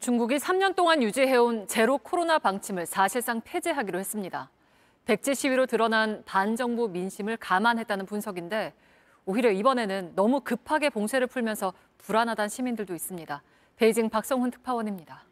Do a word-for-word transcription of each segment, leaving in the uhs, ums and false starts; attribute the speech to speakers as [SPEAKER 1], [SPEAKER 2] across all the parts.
[SPEAKER 1] 중국이 삼 년 동안 유지해온 제로 코로나 방침을 사실상 폐지하기로 했습니다. 백지 시위로 드러난 반정부 민심을 감안했다는 분석인데 오히려 이번에는 너무 급하게 봉쇄를 풀면서 불안하다는 시민들도 있습니다. 베이징 박성훈 특파원입니다.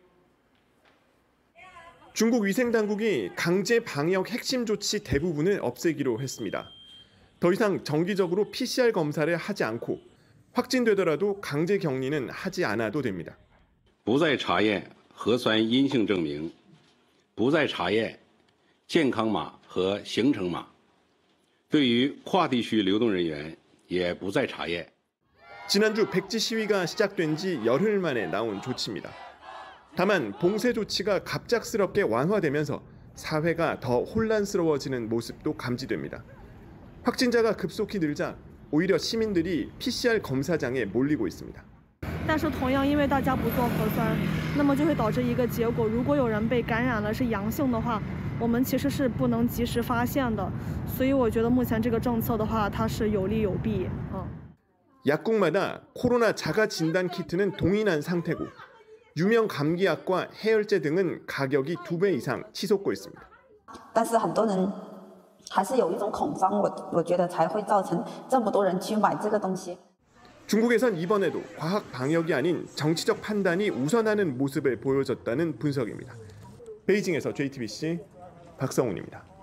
[SPEAKER 2] 중국 위생당국이 강제 방역 핵심 조치 대부분을 없애기로 했습니다. 더 이상 정기적으로 피씨알 검사를 하지 않고 확진되더라도 강제 격리는 하지 않아도 됩니다.
[SPEAKER 3] 不再查验核酸阴性证明，不再查验健康码和行程码，对于跨地区流动人员也不再查验。
[SPEAKER 2] 지난주 백지 시위가 시작된 지 열흘 만에 나온 조치입니다. 다만 봉쇄 조치가 갑작스럽게 완화되면서 사회가 더 혼란스러워지는 모습도 감지됩니다. 확진자가 급속히 늘자 오히려 시민들이 피씨알 검사장에 몰리고 있습니다.
[SPEAKER 4] 但是同样因为大家不做核酸，那么就会导致一个结果，如果有人被感染了是阳性的话，我们其实是不能及时发现的。所以我觉得目前这个政策的话，它是有利有弊。嗯。
[SPEAKER 2] 약국마다 코로나 자가 진단 키트는 동일한 상태고 유명 감기약과 해열제 등은 가격이 두 배 이상 치솟고 있습니다.
[SPEAKER 5] 但是很多人还是有一种恐慌，我我觉得才会造成这么多人去买这个东西。
[SPEAKER 2] 중국에선 이번에도 과학 방역이 아닌 정치적 판단이 우선하는 모습을 보여줬다는 분석입니다. 베이징에서 제이티비씨 박성훈입니다.